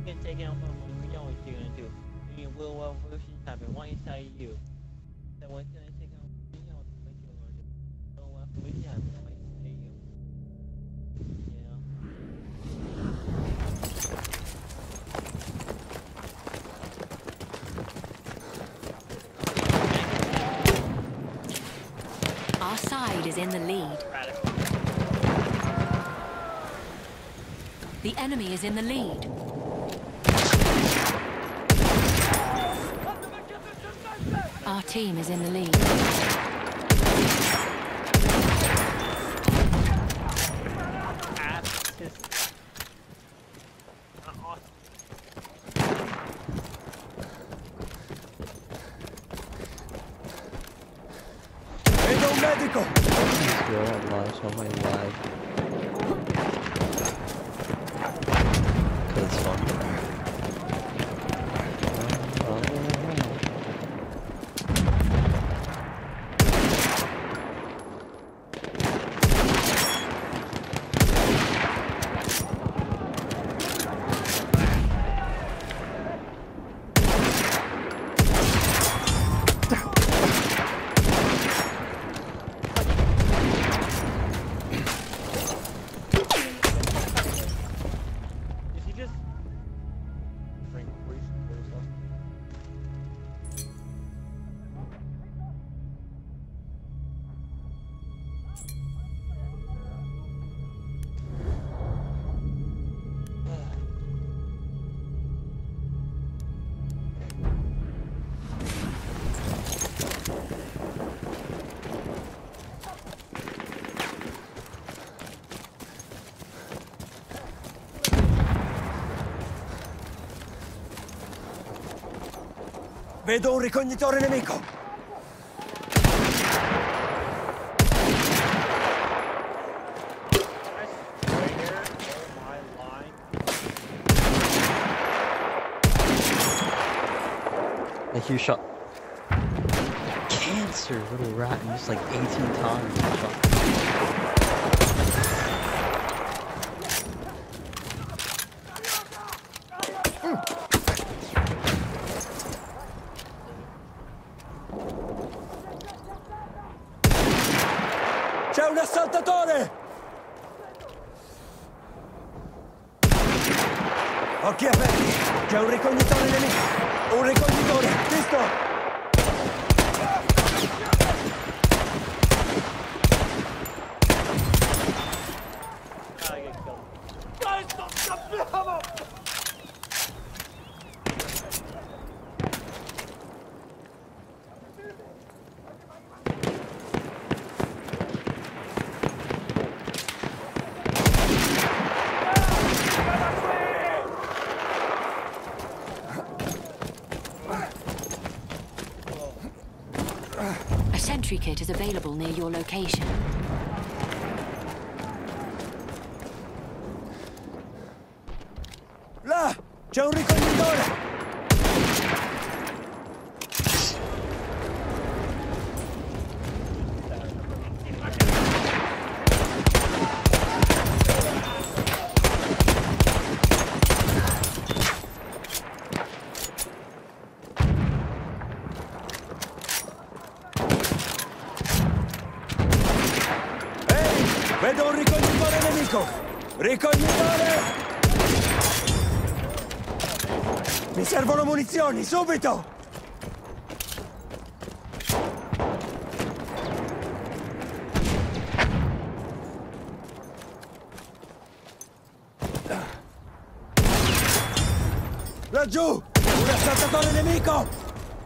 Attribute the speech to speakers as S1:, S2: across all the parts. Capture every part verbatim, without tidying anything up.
S1: can take it on my phone. We know what you're gonna do. You will well versus happen. Why tell you? That what's gonna take on you know what you're gonna do. So well versus happen. Why tell you?
S2: Yeah. Our side is in the lead. The enemy is in the lead. Our team is in the lead.
S3: Vedo un medico!
S4: Yo online, so I might lag. Cause it's fun.
S3: Vedo un ricognitore nemico!
S4: Like you shot cancer, little rat, and just like eighteen times.
S3: C'è un assaltatore! Occhi aperti! C'è un ricognitore nemico! Un ricognitore! Visto!
S2: A sentry kit is available near your location.
S3: Là! C'è un ricognitore! Vedo un ricognitore nemico! Ricognitore! Mi servono munizioni, subito! Laggiù! Un assaltatore nemico!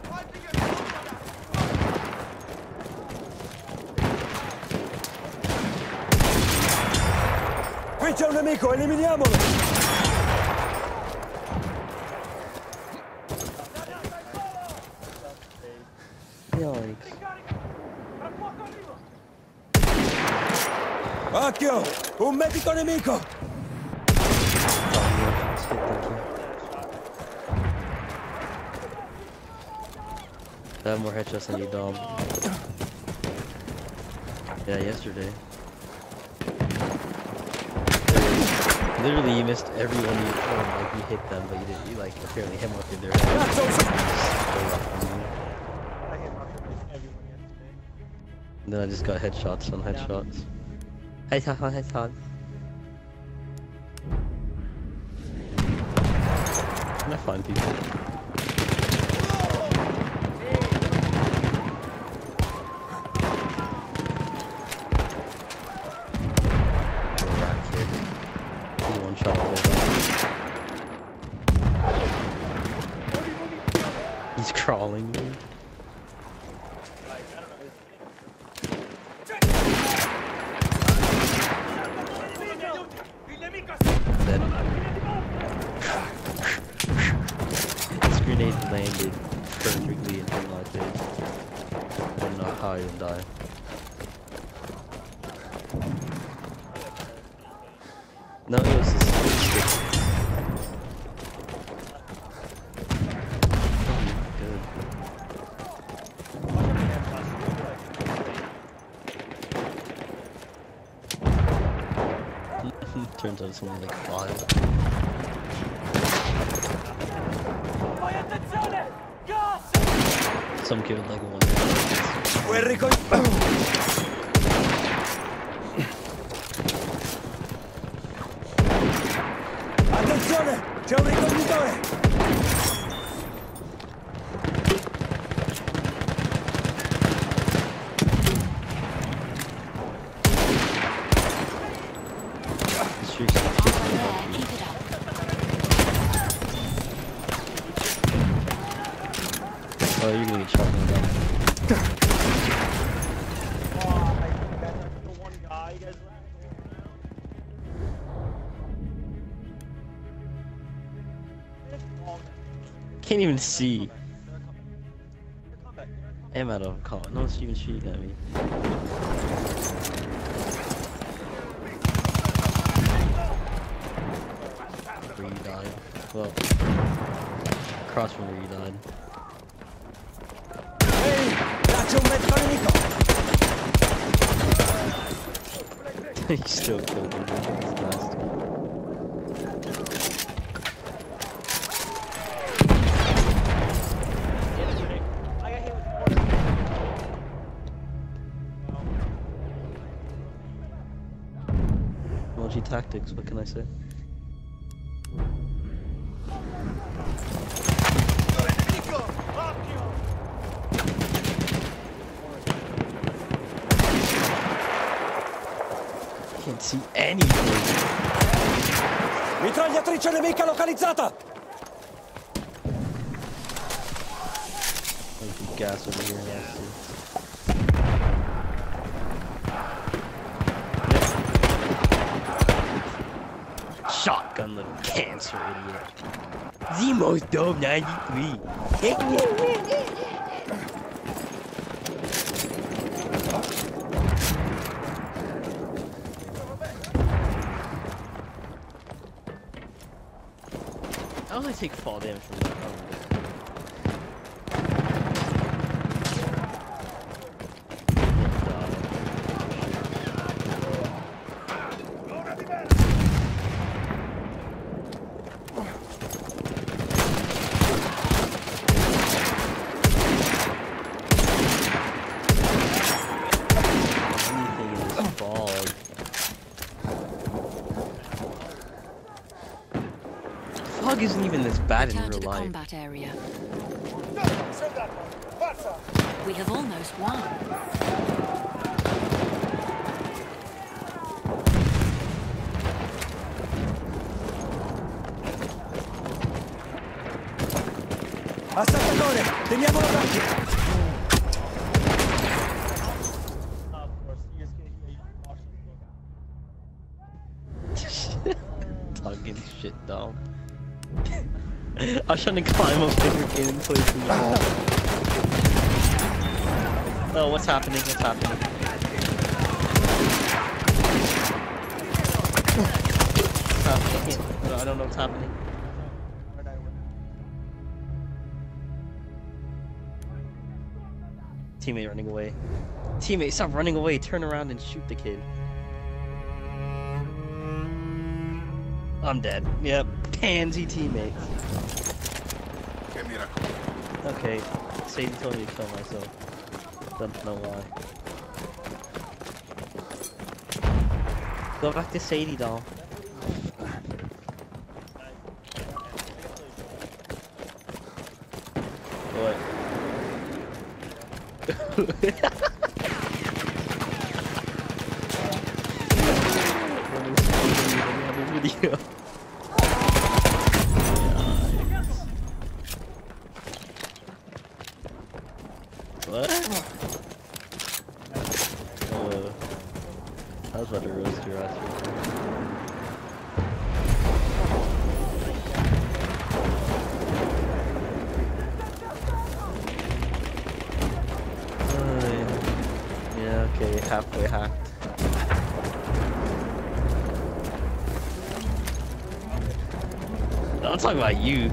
S3: Qui c'è un nemico, eliminiamolo!
S4: Yikes.
S3: Occhio! Un medico nemico!
S4: I have more headshots than you, Dom. Yeah, yesterday. Literally, you missed everyone you oh, like you hit them, but you didn't. You like apparently hit one through their head.
S3: Cazzo, usa-
S1: I hit Russia with everyone yesterday.
S4: And then I just got headshots on headshots. Headshots on headshots. Can I find people? Rat kid. He's one shot over. He's crawling, dude.
S1: Like, I don't know.
S4: Dead. This grenade landed perfectly in my face. I don't know how I didn't die. No, it was just stick. Turns out it's only like five. Some kid with like one.
S3: Vuoi ricog- Attenzione! C'è un ricognitore!
S4: The streaks are just
S2: Halfway
S4: like
S2: there, keep it up.
S4: oh, you're gonna get shot in the gun.
S1: Oh, I think that's the one guy you guys left going around.
S4: Can't even see.
S1: They're coming back.
S4: I'm out of call. No one's even shooting at me. Where you died. Well, across from where you died.
S3: Ehi! Là c'è un mezzo nemico!
S4: He still killed him. That's nasty.
S1: I got hit with mortar.
S4: Multi tactics, what can I say? Can't see anything.
S3: Mitragliatrice nemica localizzata!
S4: Like gas over here, nasty. Shotgun little cancer idiot. Zemo's Dome ninety-three. How do I take fall damage from that? Anything in this fog. Fog isn't even this bad in
S2: Return to
S4: real
S2: the
S4: life.
S2: combat area. We have almost won.
S3: Assaltatore! Teniamolo d'occhio!
S1: Of course, you just get here, you watch
S4: Talking shit, dog. I was trying to climb up different getting places. Oh, what's happening? What's happening? What's happening? I don't- I don't know what's happening. Teammate running away. Teammate, stop running away. Turn around and shoot the kid. I'm dead. Yep. Pansy teammates. Okay. Sadie told me to kill myself. Don't know why. Go back to Sadie, doll. What? Video. What? Uh, I was about to roast your ass. Oh, yeah. Yeah, okay, halfway hacked. I'm talking about you.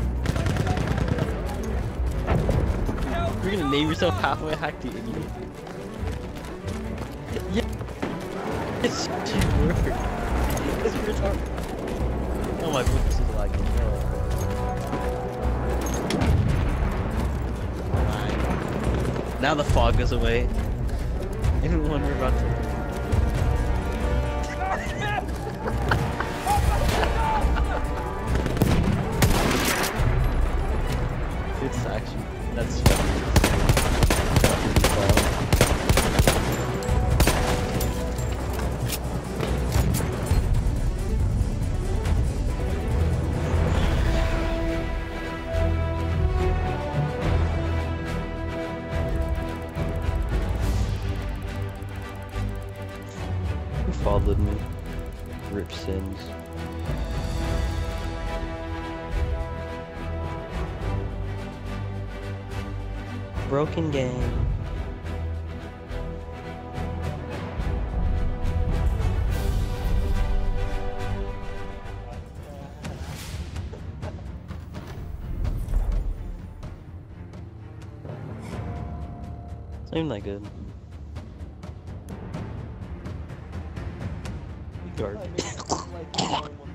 S4: You're gonna name yourself halfway hacked, you idiot. Yeah. Yes, you were. It's retarded. Oh my goodness, is lagging. Oh. Now the fog goes away. Even when we're about to. It's actually, that's funny. Who followed me? Rip Sims. Broken game. It's not even that good. Garbage.